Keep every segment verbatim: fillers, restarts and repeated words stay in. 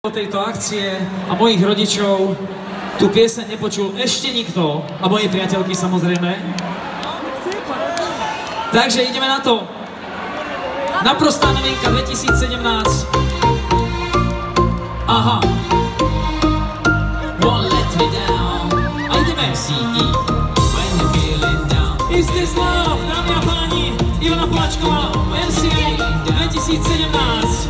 tejto akcie a mojich rodičov tú pieseň nepočul ešte nikto a moje priateľky samozrejme. Takže ideme na to. Naprostá novinka dvetisícsedemnásť. Aha. Won't let me down. A ideme. Is this love? Dámy a páni, Ivana Poláčková, em cé dvetisícsedemnásť.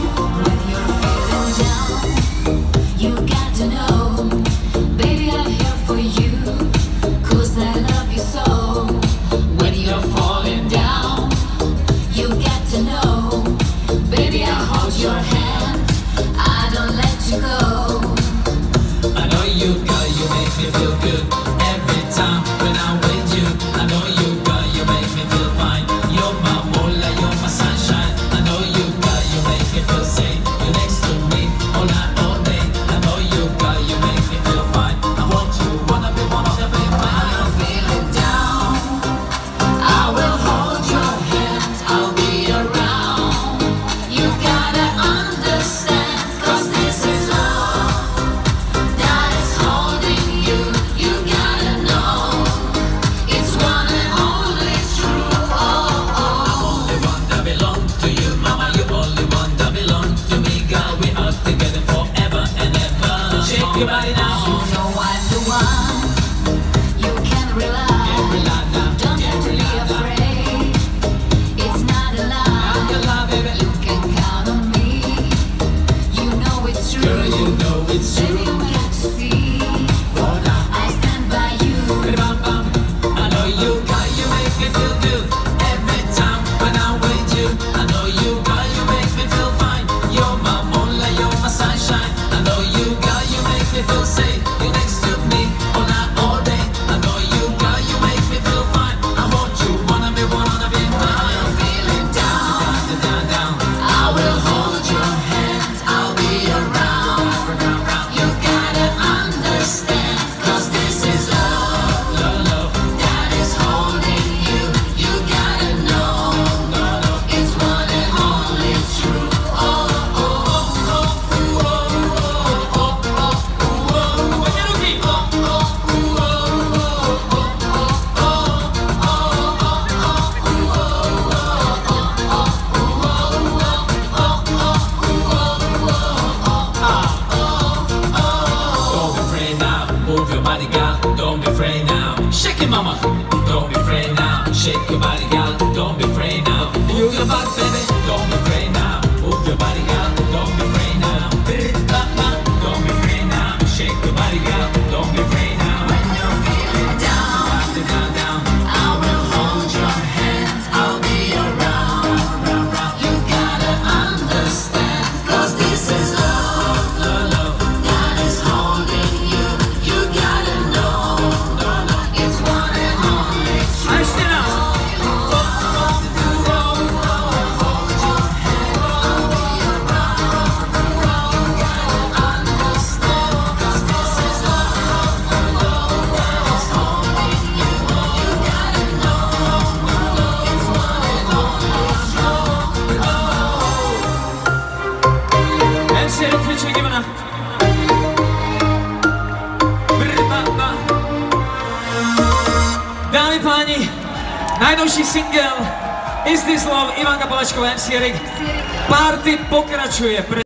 Your body now. You know I'm the one. You can rely. Can't rely now. Don't have to be afraid. It's not a lie. I'm your love, baby. You can count on me. You know it's true. Girl, you know it's true. Baby, you got to see. Oh, now I stand by you. Bam, bam. I know you got you make me feel good every time when I'm with you. I know you got you make me feel fine. You're my moonlight, you're my sunshine. I know you got you make me feel safe. You're next to me all night, all day. I know you got you make me feel fine. I want you, wanna be, wanna be mine. I'm feeling down, down, down, down. I will hold your hand, I'll be around. You gotta understand, cause this is love, love, love. That is holding you, you gotta know. No, no. It's one and only true. Oh, oh, oh, oh, oh, oh, oh, oh. Move your body, girl, don't be afraid now. Shake it, mama. Don't be afraid now. Shake your body, girl, don't be afraid now. Move your body, baby, don't be afraid now. Move your body, girl, don't be afraid now. Don't be afraid now. Shake your body, girl, don't be afraid now. When you're feeling down, down, down, down, I will hold your hand, I'll be around. You gotta understand, cause this is love, love, love. That is holding you. Dámy páni, najnovší single Is This Love, Ivanka Poláčková, em cé Erik. Party pokračuje.